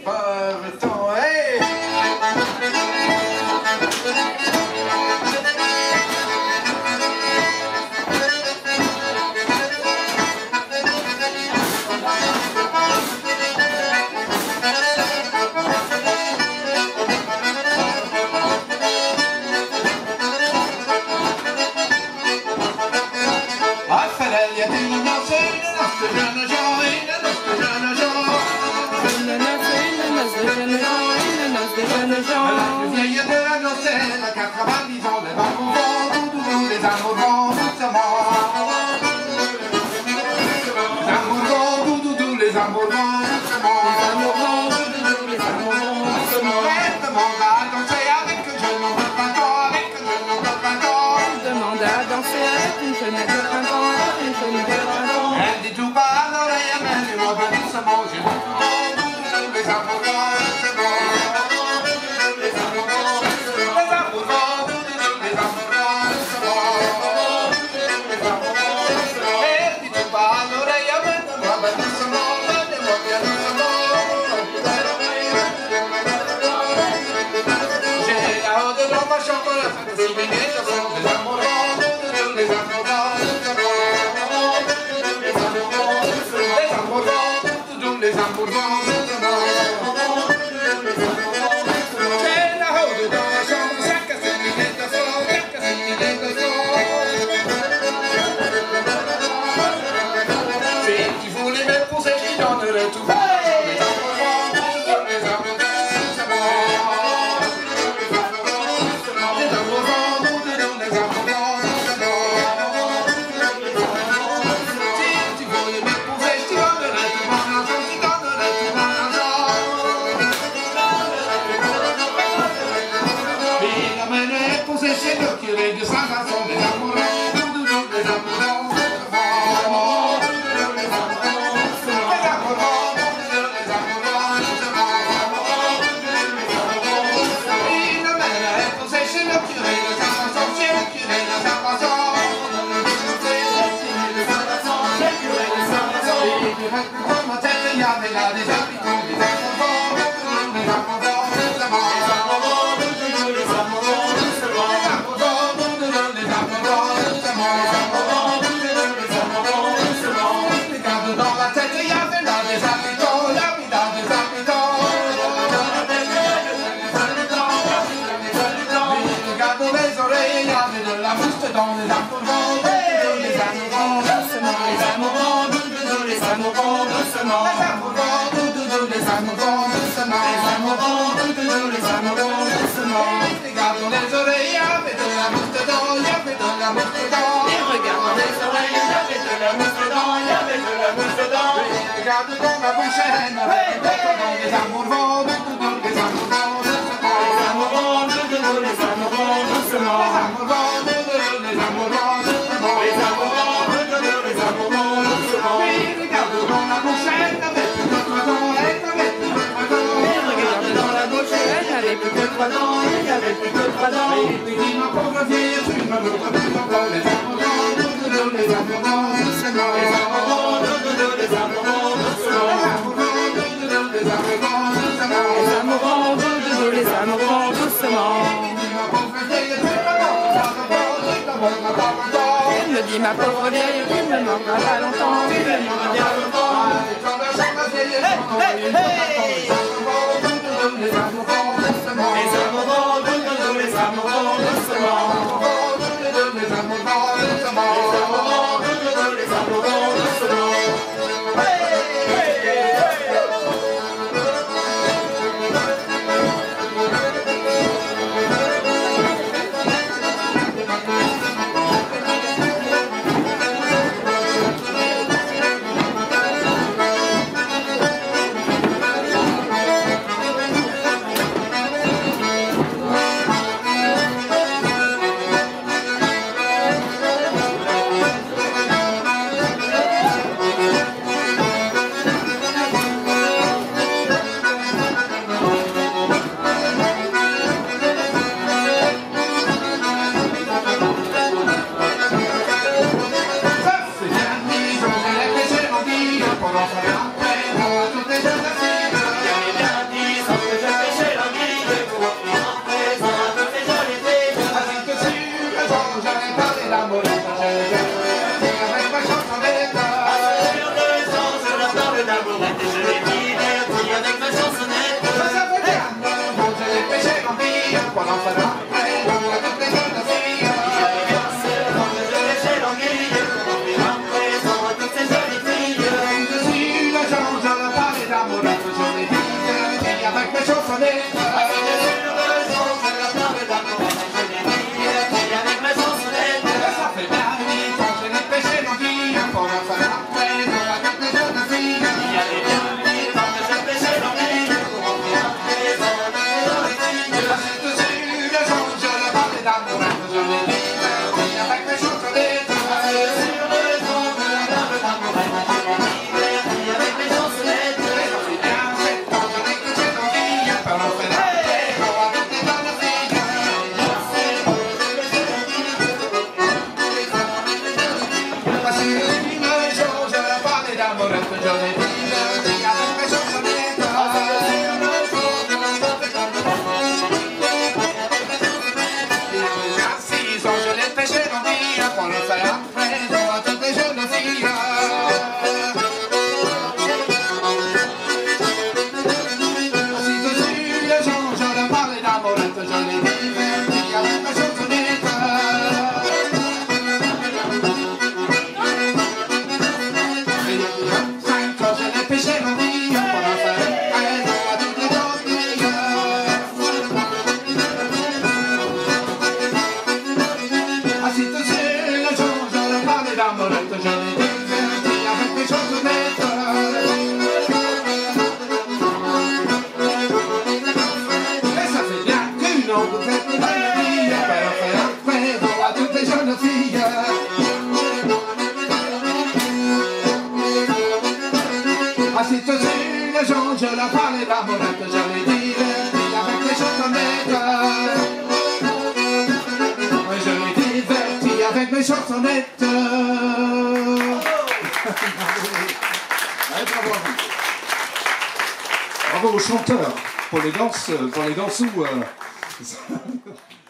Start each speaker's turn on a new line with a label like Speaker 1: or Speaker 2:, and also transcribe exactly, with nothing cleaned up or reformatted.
Speaker 1: Pauvre-ton, hey!
Speaker 2: Regarde dans ma bouche, les amours vont, les amours vont, les amours vont, les amours vont, les amours vont, les amours vont, les amours vont, les amours vont. Regarde dans la bouche, avec plus de trois ans, avec plus de trois ans. Regarde dans la bouche, avec plus de trois ans, avec plus de trois ans. Et puis dis ma pauvre vieille, tu ne me vois plus encore. Les amours vont, les amours vont, les amours vont, les amours vont. Les amoureux doucement. Elle me dit ma pauvre vieille, tu ne me manqueras pas longtemps. Tu ne me manqueras pas longtemps. Hey, hey, hey. Les amoureux doucement. Les amoureux doucement. Les amoureux doucement. Les amoureux doucement. Les amoureux doucement. les chansonnettes.
Speaker 1: Allez, bravo. Bravo aux chanteurs pour les danses, pour les danses où. Euh...